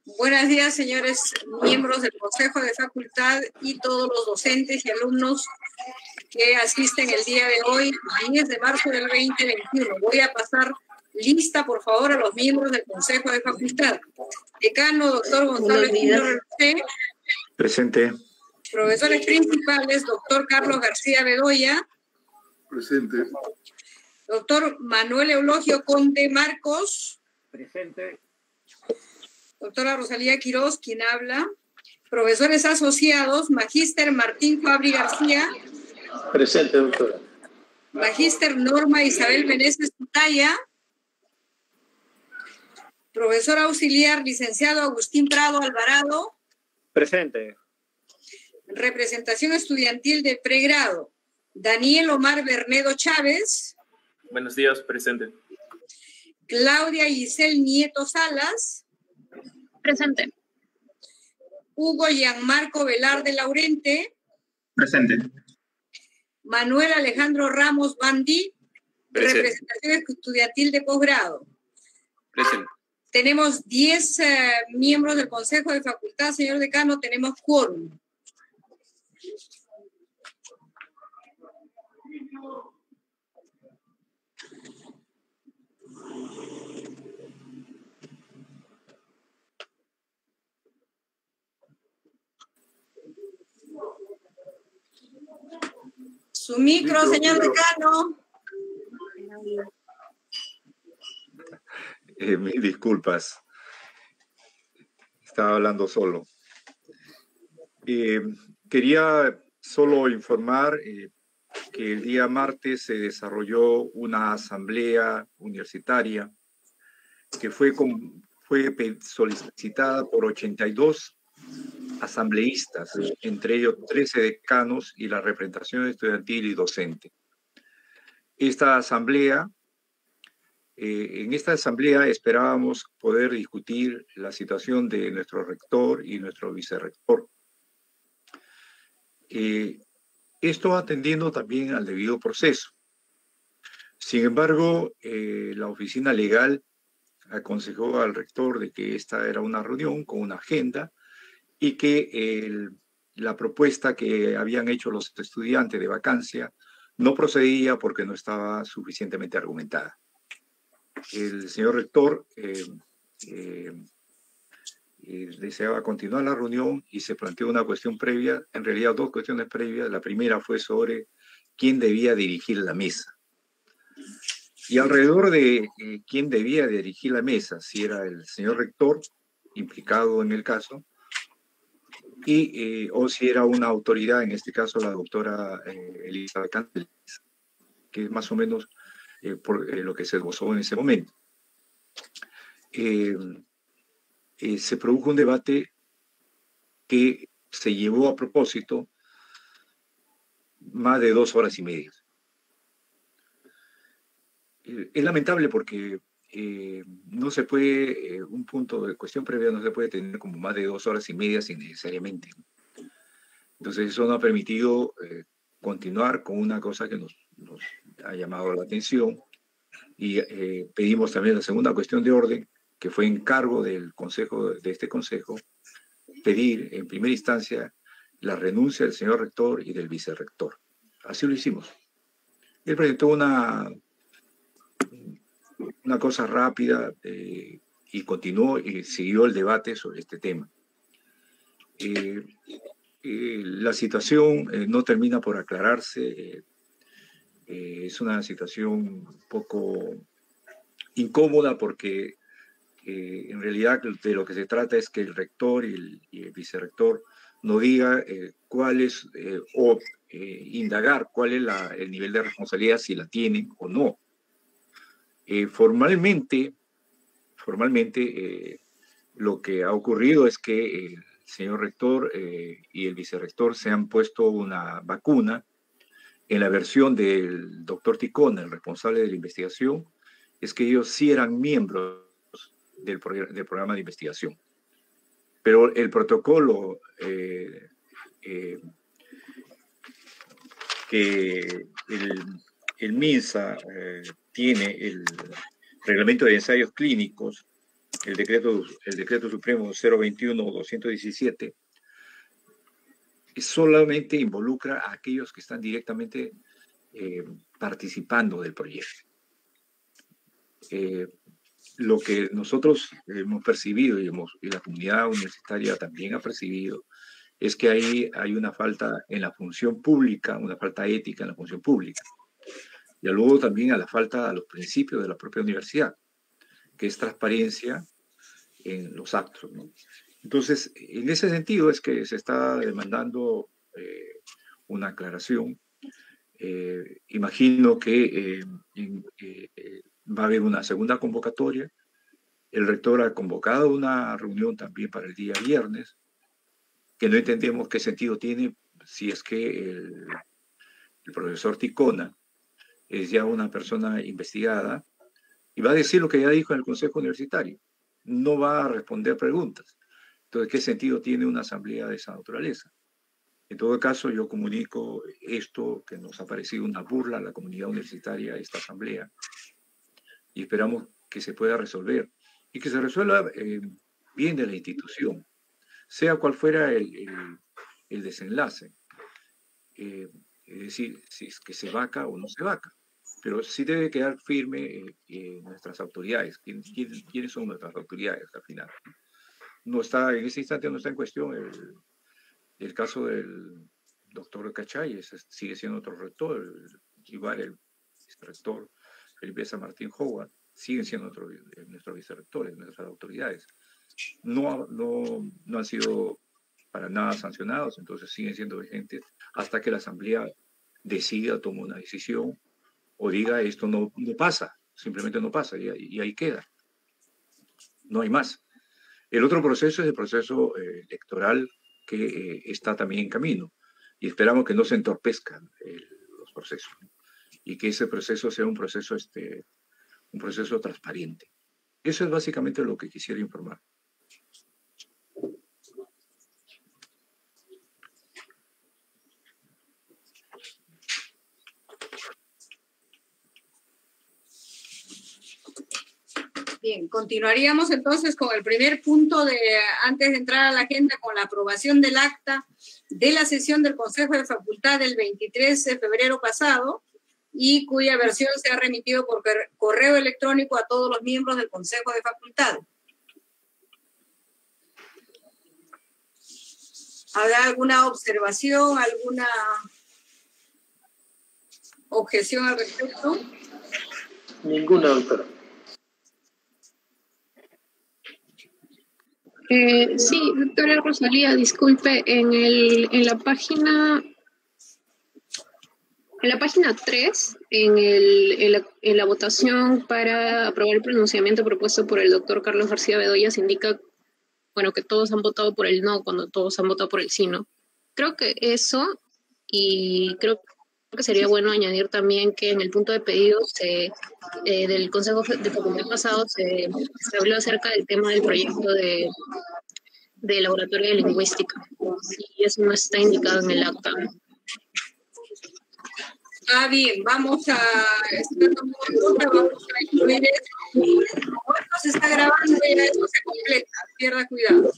Buenos días, señores miembros del Consejo de Facultad y todos los docentes y alumnos que asisten el día de hoy, 10 de marzo del 2021. Voy a pasar lista, por favor, a los miembros del Consejo de Facultad. Decano, doctor Gonzalo Espino Relucé. Presente. Profesores principales, doctor Carlos García Bedoya. Presente. Doctor Manuel Eulogio Conde Marcos. Presente. Doctora Rosalía Quiroz, quien habla. Profesores asociados, Magíster Martín Fabri García. Presente, doctora. Magíster Norma Isabel Meneses Tutaya. Profesor auxiliar, licenciado Agustín Prado Alvarado. Presente. Representación estudiantil de pregrado, Daniel Omar Bernedo Chávez. Buenos días, presente. Claudia Giselle Nieto Salas. Presente. Hugo Gianmarco Velarde Laurente. Presente. Manuel Alejandro Ramos Bandi. Presente. Representación estudiantil de posgrado. Presente. Tenemos 10 miembros del Consejo de Facultad, señor decano, tenemos quórum. Su micro, señor decano. Mis disculpas. Estaba hablando solo. Quería solo informar que el día martes se desarrolló una asamblea universitaria que fue solicitada por 82 asambleístas, entre ellos 13 decanos y la representación estudiantil y docente. En esta asamblea esperábamos poder discutir la situación de nuestro rector y nuestro vicerrector. Esto atendiendo también al debido proceso. Sin embargo, la oficina legal aconsejó al rector de que esta era una reunión con una agenda y que la propuesta que habían hecho los estudiantes de vacancia no procedía porque no estaba suficientemente argumentada. El señor rector deseaba continuar la reunión y se planteó una cuestión previa, en realidad dos cuestiones previas. La primera fue sobre quién debía dirigir la mesa. Y alrededor de quién debía dirigir la mesa, si era el señor rector, implicado en el caso, o si era una autoridad, en este caso la doctora Elizabeth Cantelis, que es más o menos por lo que se esbozó en ese momento. Se produjo un debate que se llevó a propósito más de 2 horas y media. Es lamentable porque no se puede, un punto de cuestión previa no se puede tener como más de 2 horas y media sin necesariamente. Entonces eso no ha permitido continuar con una cosa que nos ha llamado la atención y pedimos también la segunda cuestión de orden, que fue encargo del consejo, de este consejo, pedir en primera instancia la renuncia del señor rector y del vicerrector. Así lo hicimos. Él presentó una cosa rápida y continuó y siguió el debate sobre este tema. La situación no termina por aclararse. Es una situación un poco incómoda porque en realidad de lo que se trata es que el rector y el vicerrector no diga cuál es, indagar cuál es el nivel de responsabilidad, si la tienen o no. Formalmente, lo que ha ocurrido es que el señor rector y el vicerrector se han puesto una vacuna. En la versión del doctor Ticona, el responsable de la investigación, es que ellos sí eran miembros del programa de investigación. Pero el protocolo que el MINSA tiene, el reglamento de ensayos clínicos, el decreto supremo 021-217, solamente involucra a aquellos que están directamente participando del proyecto. Lo que nosotros hemos percibido y la comunidad universitaria también ha percibido es que ahí hay una falta en la función pública, una falta ética en la función pública. Y luego también a la falta a los principios de la propia universidad, que es transparencia en los actos, ¿no? Entonces, en ese sentido es que se está demandando una aclaración. Imagino que va a haber una segunda convocatoria. El rector ha convocado una reunión también para el día viernes, que no entendemos qué sentido tiene si es que el profesor Ticona es ya una persona investigada y va a decir lo que ya dijo en el Consejo Universitario. No va a responder preguntas. Entonces, ¿qué sentido tiene una asamblea de esa naturaleza? En todo caso, yo comunico esto, que nos ha parecido una burla a la comunidad universitaria, esta asamblea, y esperamos que se pueda resolver y que se resuelva bien de la institución, sea cual fuera el desenlace. Es decir, si es que se vaca o no se vaca. Pero sí debe quedar firme nuestras autoridades. ¿Quiénes son nuestras autoridades al final? No está, en ese instante no está en cuestión el caso del doctor Cachay, sigue siendo otro rector, igual el rector Felipe San Martín Howard, siguen siendo nuestros vicerrectores, nuestras autoridades. No han sido para nada sancionados, entonces siguen siendo vigentes hasta que la Asamblea decida, tome una decisión o diga esto no pasa, simplemente no pasa y ahí queda. No hay más. El otro proceso es el proceso electoral que está también en camino y esperamos que no se entorpezcan los procesos, ¿no? Y que ese proceso sea un proceso transparente. Eso es básicamente lo que quisiera informar. Bien, continuaríamos entonces con el primer punto antes de entrar a la agenda, con la aprobación del acta de la sesión del Consejo de Facultad del 23 de febrero pasado y cuya versión se ha remitido por correo electrónico a todos los miembros del Consejo de Facultad. ¿Habrá alguna observación, alguna objeción al respecto? Ninguna, doctora. Sí, doctora Rosalía, disculpe, en la página 3, en la votación para aprobar el pronunciamiento propuesto por el doctor Carlos García Bedoya, se indica, bueno, que todos han votado por el no cuando todos han votado por el sí, ¿no? Creo que eso, y creo que sería bueno añadir también que en el punto de pedidos del Consejo de Facultad pasado se habló acerca del tema del proyecto de laboratorio de lingüística, y eso no está indicado en el acta. Bien, vamos a incluir esto. Como esto se está grabando, ya esto se completa, pierda cuidado.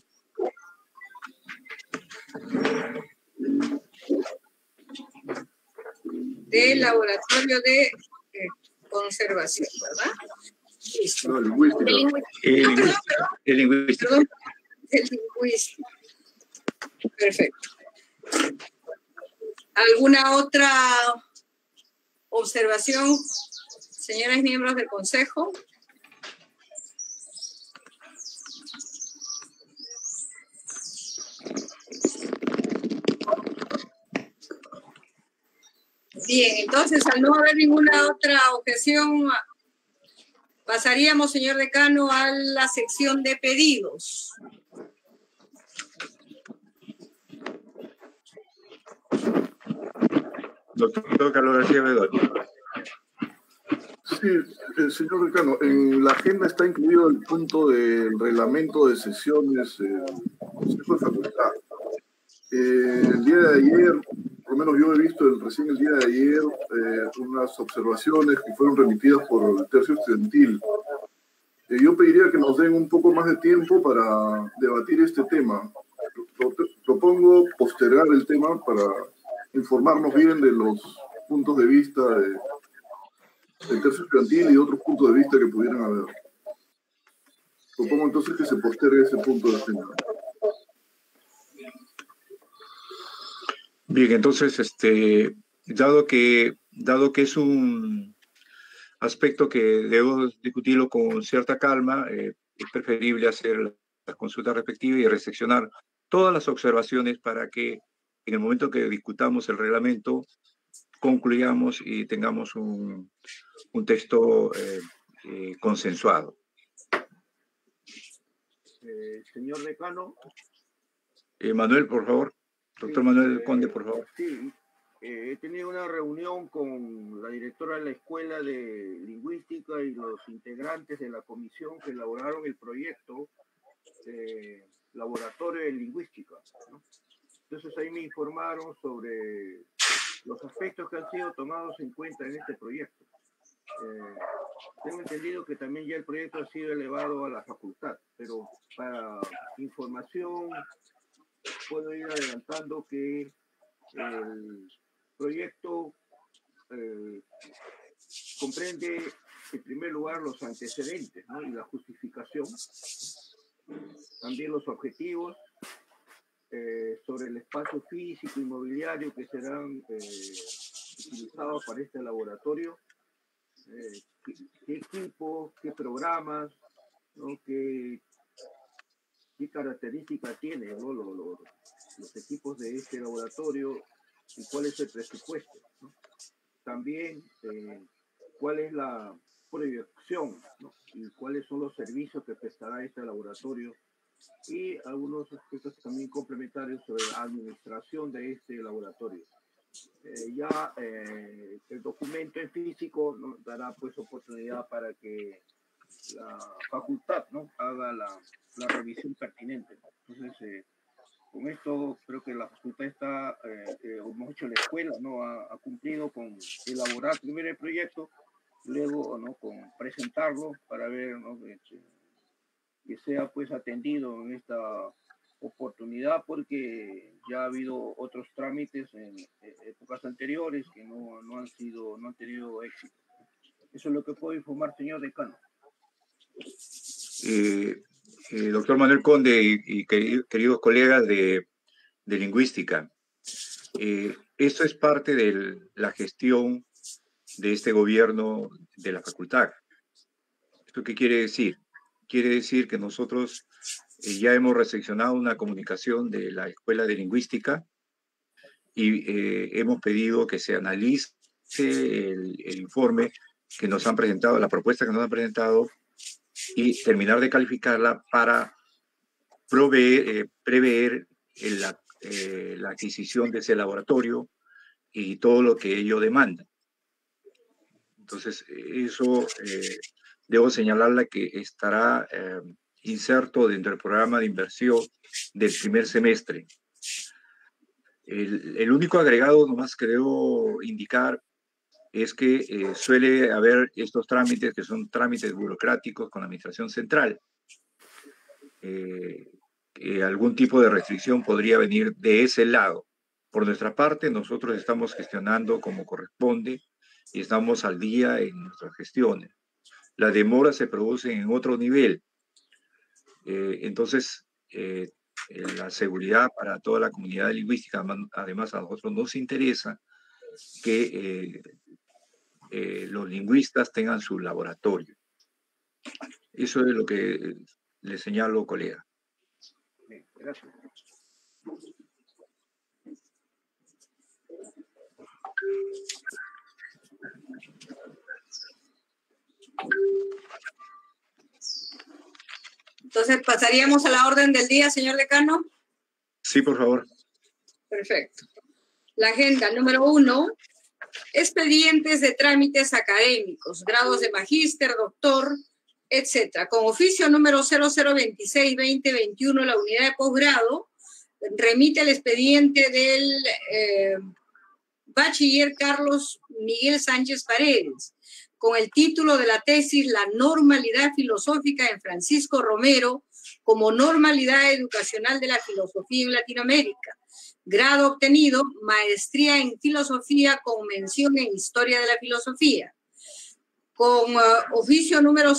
Del laboratorio de conservación, ¿verdad? Listo. No, lingüística. El lingüístico. Perdón, el lingüístico. Perfecto. ¿Alguna otra observación, señores miembros del Consejo? Bien, entonces, al no haber ninguna otra objeción, pasaríamos, señor decano, a la sección de pedidos. Doctor Carlos García Bedoya. Sí, señor decano, en la agenda está incluido el punto del reglamento de sesiones del Consejo de Facultad. El día de ayer, por lo menos yo he visto recién el día de ayer unas observaciones que fueron remitidas por el tercio estudiantil. Yo pediría que nos den un poco más de tiempo para debatir este tema. Propongo postergar el tema para informarnos bien de los puntos de vista del tercio estudiantil y otros puntos de vista que pudieran haber. Propongo entonces que se postergue ese punto de agenda. Bien, entonces, dado que es un aspecto que debo discutirlo con cierta calma, es preferible hacer las consultas respectivas y recepcionar todas las observaciones para que en el momento que discutamos el reglamento concluyamos y tengamos un texto consensuado. Señor decano. Manuel, por favor. Doctor Manuel Conde, por favor. Sí, he tenido una reunión con la directora de la Escuela de Lingüística y los integrantes de la comisión que elaboraron el proyecto de laboratorio de lingüística, ¿no? Entonces ahí me informaron sobre los aspectos que han sido tomados en cuenta en este proyecto. Tengo entendido que también ya el proyecto ha sido elevado a la facultad, pero para información puedo ir adelantando que el proyecto comprende en primer lugar los antecedentes, ¿no? Y la justificación, también los objetivos, sobre el espacio físico y mobiliario que serán utilizados para este laboratorio, qué equipos, qué programas, ¿no? qué características tienen, ¿no? los equipos de este laboratorio y cuál es el presupuesto, ¿no? También cuál es la proyección, ¿no? Y cuáles son los servicios que prestará este laboratorio y algunos aspectos también complementarios sobre la administración de este laboratorio. El documento en físico nos dará pues oportunidad para que la facultad, ¿no? haga la revisión pertinente. Entonces, con esto creo que la facultad está, o mejor dicho, la escuela, ¿no? ha cumplido con elaborar primero el proyecto, luego, ¿no? con presentarlo para ver, ¿no? que sea pues atendido en esta oportunidad, porque ya ha habido otros trámites en épocas anteriores que no han tenido éxito. Eso es lo que puedo informar, señor decano. Doctor Manuel Conde y queridos colegas de lingüística, esto es parte de la gestión de este gobierno de la facultad. ¿Esto qué quiere decir? Quiere decir que nosotros ya hemos recepcionado una comunicación de la Escuela de Lingüística y hemos pedido que se analice el informe que nos han presentado, la propuesta que nos han presentado, y terminar de calificarla para prever la adquisición de ese laboratorio y todo lo que ello demanda. Entonces, eso debo señalarle que estará inserto dentro del programa de inversión del primer semestre. El único agregado nomás que debo indicar es que suele haber estos trámites que son trámites burocráticos con la administración central. Algún tipo de restricción podría venir de ese lado. Por nuestra parte, nosotros estamos gestionando como corresponde y estamos al día en nuestras gestiones. Las demoras se producen en otro nivel. Entonces, la seguridad para toda la comunidad lingüística, además a nosotros nos interesa que los lingüistas tengan su laboratorio. Eso es lo que le señalo, colega. Bien, gracias. Entonces, ¿pasaríamos a la orden del día, señor decano? Sí, por favor. Perfecto. La agenda número 1, expedientes de trámites académicos, grados de magíster, doctor, etcétera. Con oficio número 0026-2021, la unidad de posgrado remite el expediente del bachiller Carlos Miguel Sánchez Paredes, con el título de la tesis La normalidad filosófica en Francisco Romero como normalidad educacional de la filosofía en Latinoamérica. Grado obtenido, maestría en filosofía con mención en historia de la filosofía. Con oficio número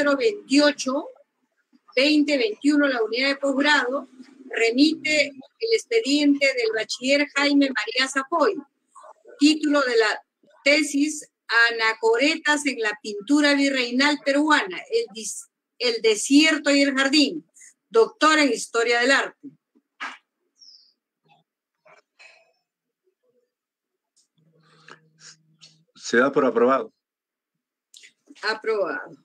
0028-2021, la unidad de posgrado remite el expediente del bachiller Jaime María Zapoy. Título de la tesis: Anacoretas en la pintura virreinal peruana, el desierto y el jardín. Doctor en historia del arte. Se da por aprobado. Aprobado.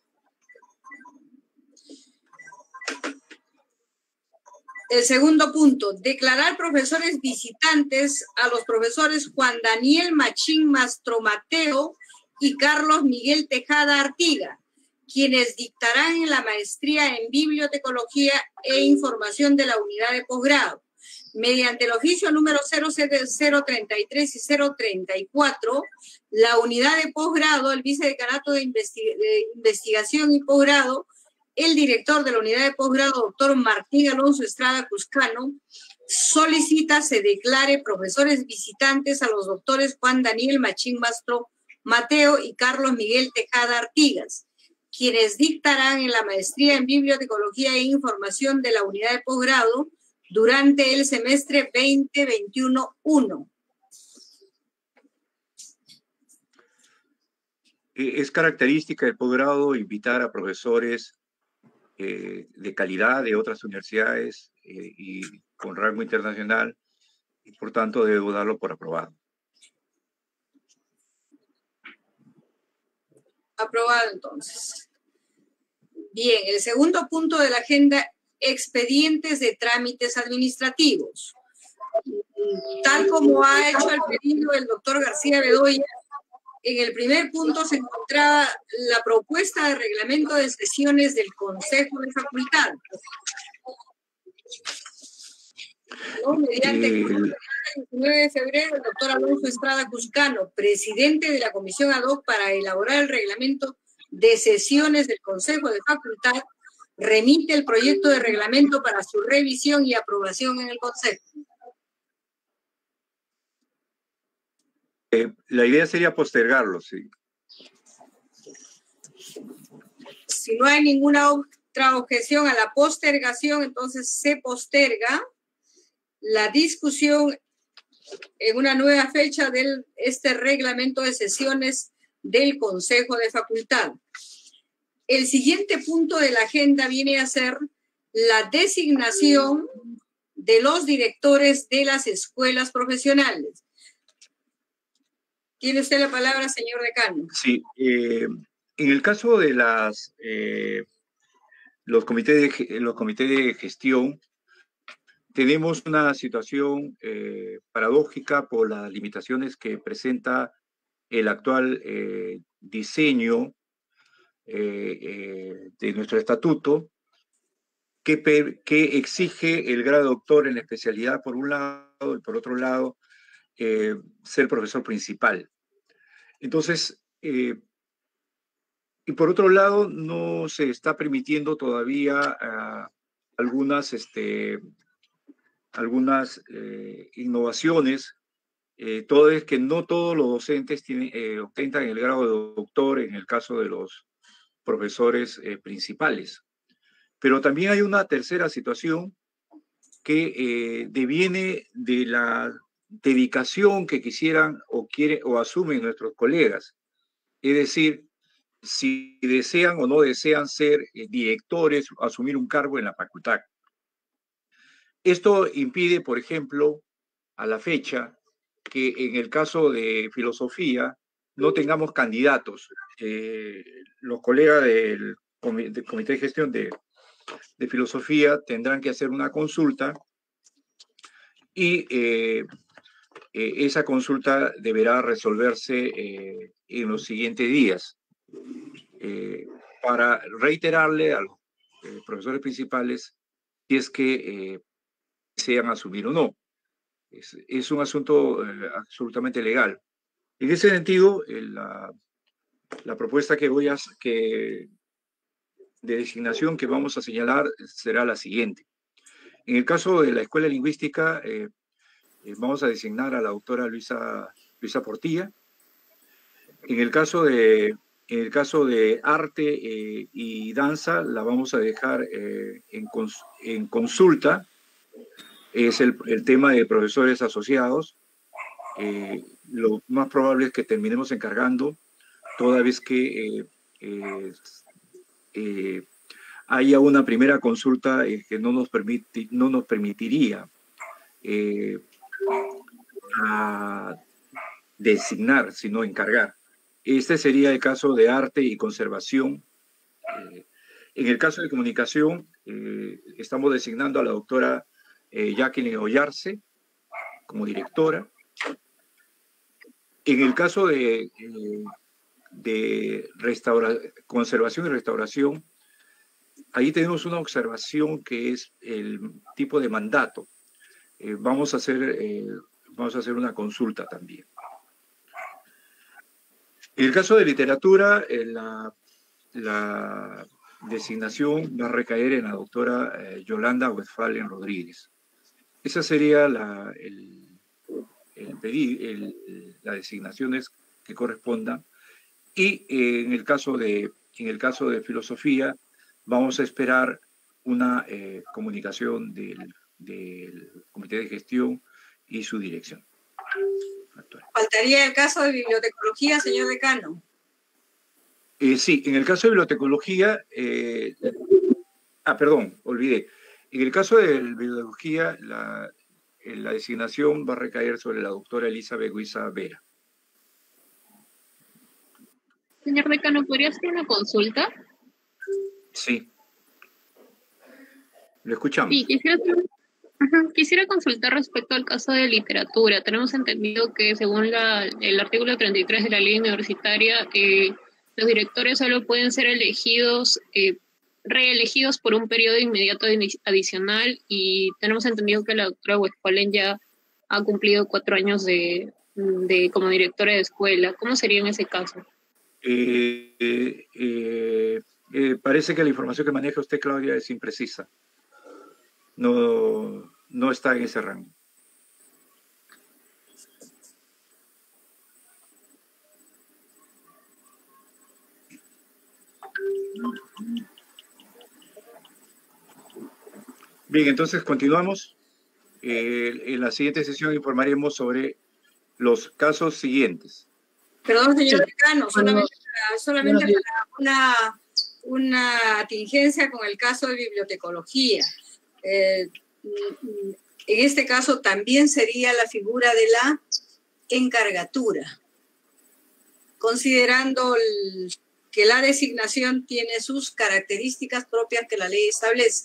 El segundo punto, declarar profesores visitantes a los profesores Juan Daniel Machín Mastromateo y Carlos Miguel Tejada Artiga, quienes dictarán en la maestría en bibliotecología e información de la unidad de posgrado. Mediante el oficio número 033 y 034, la unidad de posgrado, el vicedecanato de investigación y posgrado, el director de la unidad de posgrado, doctor Martín Alonso Estrada Cuscano, solicita se declare profesores visitantes a los doctores Juan Daniel Machín Mastromateo y Carlos Miguel Tejada Artigas, quienes dictarán en la maestría en bibliotecología e información de la unidad de posgrado durante el semestre 2021-1. Es característica del posgrado invitar a profesores de calidad de otras universidades y con rango internacional, y por tanto debo darlo por aprobado. Aprobado entonces. Bien, el segundo punto de la agenda: expedientes de trámites administrativos. Tal como ha hecho el pedido el doctor García Bedoya, en el primer punto se encontraba la propuesta de reglamento de sesiones del Consejo de Facultad. ¿No? Mediante el 19 de febrero, el doctor Alonso Estrada Cuscano, presidente de la Comisión Ad Hoc para elaborar el reglamento de sesiones del Consejo de Facultad, remite el proyecto de reglamento para su revisión y aprobación en el Consejo. La idea sería postergarlo, sí. Si no hay ninguna otra objeción a la postergación, entonces se posterga la discusión en una nueva fecha de este reglamento de sesiones del Consejo de Facultad. El siguiente punto de la agenda viene a ser la designación de los directores de las escuelas profesionales. ¿Tiene usted la palabra, señor decano? Sí, en el caso de los comités de gestión, tenemos una situación paradójica por las limitaciones que presenta el actual diseño de nuestro estatuto, que exige el grado de doctor en la especialidad por un lado, y por otro lado, ser profesor principal. Entonces, y por otro lado, no se está permitiendo todavía algunas innovaciones, todo es que no todos los docentes ostentan el grado de doctor en el caso de los profesores principales. Pero también hay una tercera situación que deviene de la dedicación que quisieran o asumen nuestros colegas. Es decir, si desean o no desean ser directores, asumir un cargo en la facultad. Esto impide, por ejemplo, a la fecha, que en el caso de filosofía no tengamos candidatos. Los colegas del Comité de Gestión de Filosofía tendrán que hacer una consulta y esa consulta deberá resolverse en los siguientes días para reiterarle a los profesores principales si es que desean asumir o no. Es un asunto absolutamente legal. En ese sentido, La propuesta de designación que vamos a señalar será la siguiente. En el caso de la Escuela Lingüística, vamos a designar a la doctora Luisa Portilla. En el caso de arte y danza, la vamos a dejar en consulta. Es el tema de profesores asociados. Lo más probable es que terminemos encargando, toda vez que haya una primera consulta que no nos permitiría a designar, sino encargar. Este sería el caso de arte y conservación. En el caso de comunicación, estamos designando a la doctora Jacqueline Ollarse como directora. En el caso de conservación y restauración, ahí tenemos una observación que es el tipo de mandato. Vamos a hacer una consulta también. En el caso de literatura, la designación va a recaer en la doctora Yolanda Westphalen Rodríguez. Esa sería las designaciones que correspondan. Y en el caso de filosofía, vamos a esperar una comunicación del comité de gestión y su dirección actual. Faltaría el caso de bibliotecología, señor decano. Sí, en el caso de bibliotecología, perdón, olvidé. En el caso de bibliotecología, la designación va a recaer sobre la doctora Elizabeth Guiza Vera. Señor decano, ¿podría hacer una consulta? Sí. Lo escuchamos. Sí, quisiera consultar respecto al caso de literatura. Tenemos entendido que según el artículo 33 de la ley universitaria, los directores solo pueden ser reelegidos por un periodo inmediato adicional, y tenemos entendido que la doctora Westphalen ya ha cumplido 4 años como directora de escuela. ¿Cómo sería en ese caso? Parece que la información que maneja usted, Claudia, es imprecisa. No está en ese rango. Bien, entonces continuamos. En la siguiente sesión informaremos sobre los casos siguientes. Perdón, señor decano, solamente para una tingencia con el caso de bibliotecología. En este caso también sería la figura de la encargatura, considerando que la designación tiene sus características propias que la ley establece.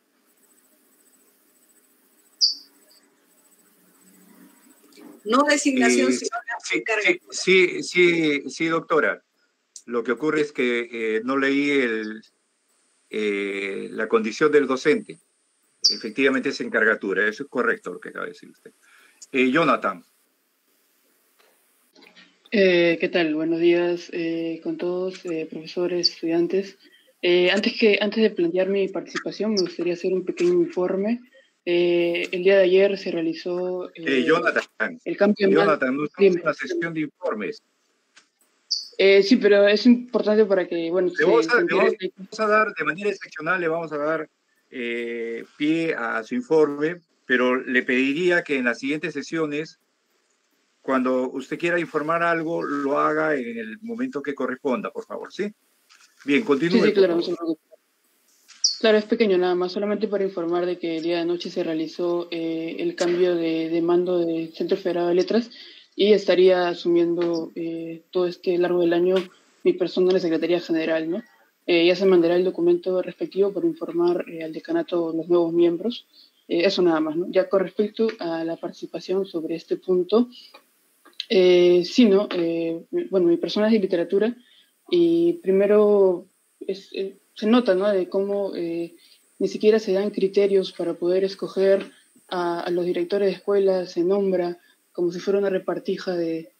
No designación, sino la encargatura. Sí, doctora. Lo que ocurre es que no leí la condición del docente. Efectivamente es encargatura. Eso es correcto lo que acaba de decir usted. Jonathan. ¿Qué tal? Buenos días con todos, profesores, estudiantes. Antes de plantear mi participación, me gustaría hacer un pequeño informe. El día de ayer se realizó Jonathan, el cambio. Jonathan, no estamos en la sesión de informes. Sí, pero es importante para que, bueno... Le vamos a dar, de manera excepcional, le vamos a dar pie a su informe, pero le pediría que en las siguientes sesiones, cuando usted quiera informar algo, lo haga en el momento que corresponda, por favor, ¿sí? Bien, continúe. Sí, claro, no se preocupe. Claro, es pequeño nada más, solamente para informar de que el día de anoche se realizó el cambio de mando del Centro Federado de Letras, y estaría asumiendo todo este largo del año mi persona en la Secretaría General, ¿no? Ya se mandará el documento respectivo para informar al decanato los nuevos miembros. Eso nada más, ¿no? Ya con respecto a la participación sobre este punto, sí, ¿no? Bueno, mi persona es de literatura, y primero se nota, ¿no?, de cómo ni siquiera se dan criterios para poder escoger a los directores de escuela. Se nombra como si fuera una repartija de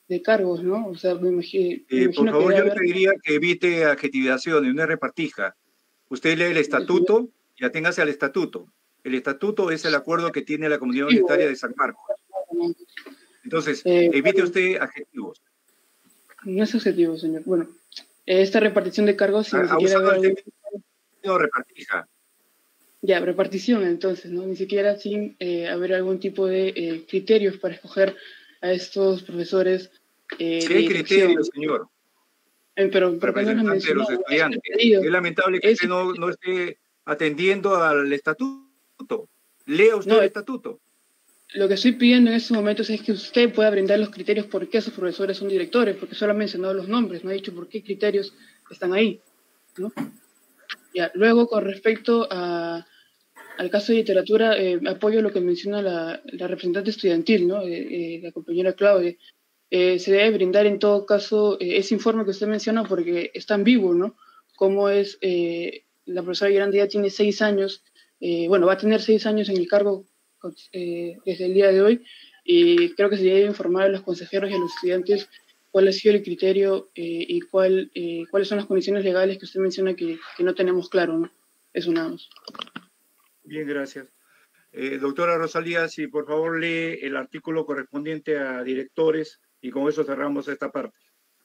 cargos, ¿no? O sea, me imagino por favor, que yo le pediría que evite adjetivaciones, no es repartija. Usted lee el estatuto y aténgase al estatuto. El estatuto es el acuerdo que tiene la Comunidad Universitaria de San Marcos. Entonces, evite usted adjetivos. No es adjetivo, señor. Bueno, esta repartición de cargos, si ni siquiera usado haber el término repartija. Ya, repartición, entonces, ¿no? Ni siquiera sin haber algún tipo de criterios para escoger a estos profesores Sí hay criterios, señor. Pero ¿por qué no lo Representante de los estudiantes. Es lamentable que usted no esté atendiendo al estatuto. Lea usted el estatuto. Lo que estoy pidiendo en estos momentos es que usted pueda brindar los criterios por qué esos profesores son directores, porque solo ha mencionado los nombres, no ha dicho por qué criterios están ahí, ¿no? Ya, luego, con respecto al caso de literatura, apoyo lo que menciona la representante estudiantil, ¿no? La compañera Claudia. Se debe brindar en todo caso ese informe que usted menciona porque está en vivo, ¿no? Como es, la profesora Yolanda ya tiene 6 años, bueno, va a tener 6 años en el cargo desde el día de hoy, y creo que se debe informar a los consejeros y a los estudiantes cuál ha sido el criterio y cuáles son las condiciones legales que usted menciona que no tenemos claro, ¿no? Eso nada más. Bien, gracias. Doctora Rosalía, si por favor lee el artículo correspondiente a directores y con eso cerramos esta parte.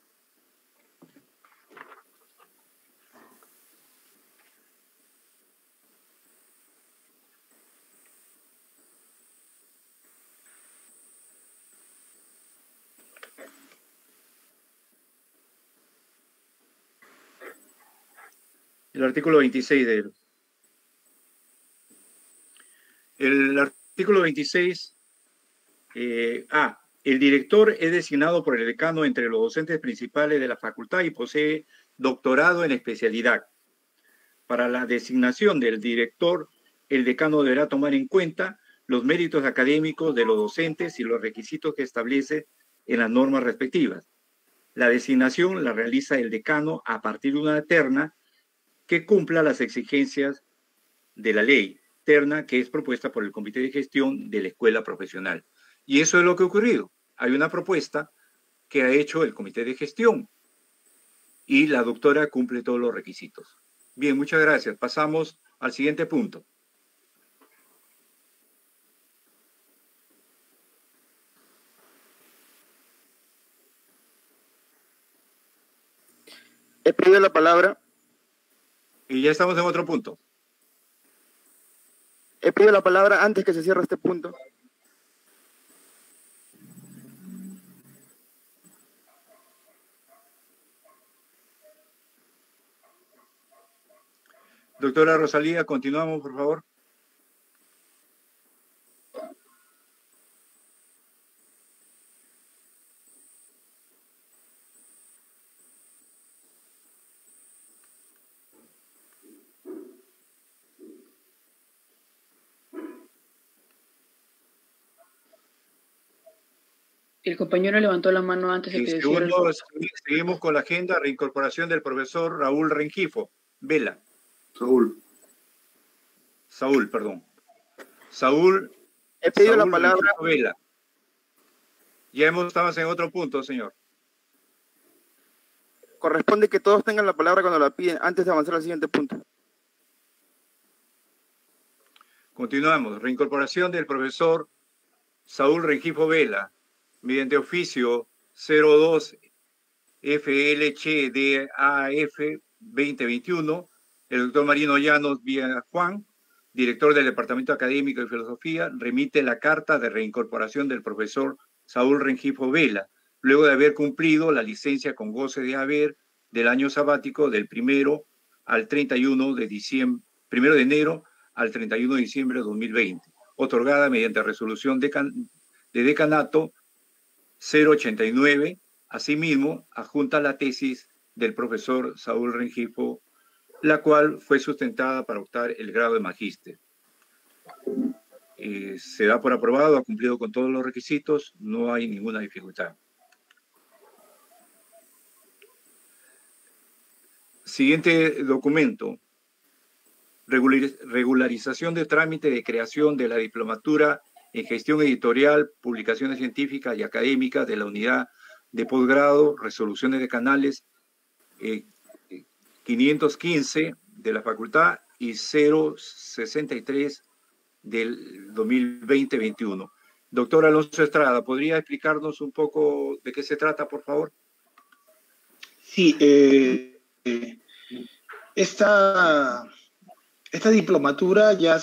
El artículo 26 de él. El artículo 26, el director es designado por el decano entre los docentes principales de la facultad y posee doctorado en especialidad. Para la designación del director, el decano deberá tomar en cuenta los méritos académicos de los docentes y los requisitos que establece en las normas respectivas. La designación la realiza el decano a partir de una terna que cumpla las exigencias de la ley, terna que es propuesta por el Comité de Gestión de la Escuela Profesional. Y eso es lo que ha ocurrido. Hay una propuesta que ha hecho el Comité de Gestión y la doctora cumple todos los requisitos. Bien, muchas gracias. Pasamos al siguiente punto. He pedido la palabra. Y ya estamos en otro punto. He pedido la palabra antes que se cierre este punto. Doctora Rosalía, continuamos, por favor. El compañero levantó la mano antes de que decida. Seguimos con la agenda, reincorporación del profesor Raúl Rengifo. Vela. Saúl, perdón. Saúl. He pedido la palabra. Rengifo Vela. Ya estamos en otro punto, señor. Corresponde que todos tengan la palabra cuando la piden, antes de avanzar al siguiente punto. Continuamos. Reincorporación del profesor Saúl Rengifo Vela, mediante oficio 02 FLCDAF 2021, el doctor Marino Llanos Villajuan, director del Departamento Académico de Filosofía, remite la carta de reincorporación del profesor Saúl Rengifo Vela, luego de haber cumplido la licencia con goce de haber del año sabático del 1 de enero al 31 de diciembre de 2020, otorgada mediante resolución de decanato 089, asimismo, adjunta la tesis del profesor Saúl Rengifo, la cual fue sustentada para optar el grado de magíster. Se da por aprobado, ha cumplido con todos los requisitos, no hay ninguna dificultad. Siguiente documento. Regularización de trámite de creación de la diplomatura en gestión editorial, publicaciones científicas y académicas de la unidad de posgrado, resoluciones de canales 515 de la facultad y 063 del 2020-21. Doctor Alonso Estrada, ¿podría explicarnos un poco de qué se trata, por favor? Sí, esta diplomatura ya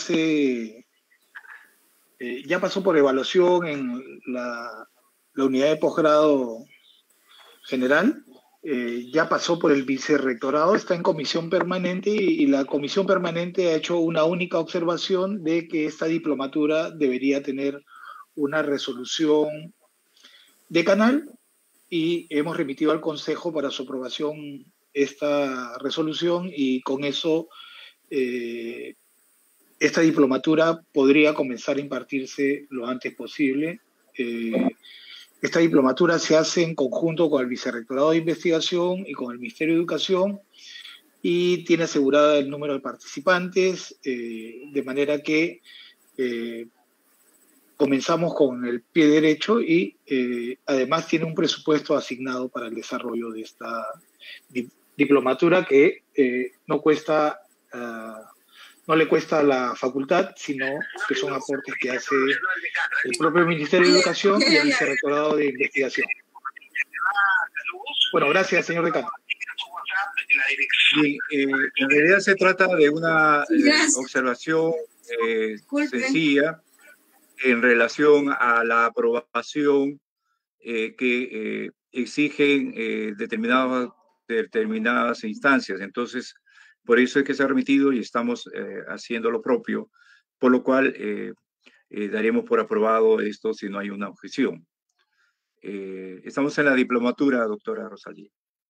pasó por evaluación en la unidad de posgrado general, ya pasó por el vicerrectorado, está en comisión permanente y la comisión permanente ha hecho una única observación de que esta diplomatura debería tener una resolución de canal y hemos remitido al Consejo para su aprobación esta resolución y con eso esta diplomatura podría comenzar a impartirse lo antes posible. Esta diplomatura se hace en conjunto con el Vicerrectorado de Investigación y con el Ministerio de Educación y tiene asegurada el número de participantes, de manera que comenzamos con el pie derecho y además tiene un presupuesto asignado para el desarrollo de esta diplomatura que no le cuesta a la facultad, sino que son aportes que hace el propio Ministerio de Educación y el Vicerrectorado de Investigación. Bueno, gracias, señor decano. Bien, en realidad se trata de una observación sencilla en relación a la aprobación que exigen determinadas instancias. Entonces, por eso es que se ha remitido y estamos haciendo lo propio, por lo cual daremos por aprobado esto si no hay una objeción. Estamos en la diplomatura, doctora Rosalía.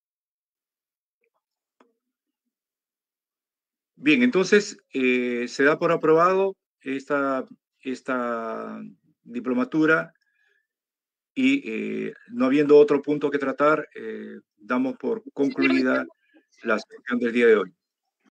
Bien, entonces se da por aprobado esta diplomatura y no habiendo otro punto que tratar, damos por concluida la sesión del día de hoy.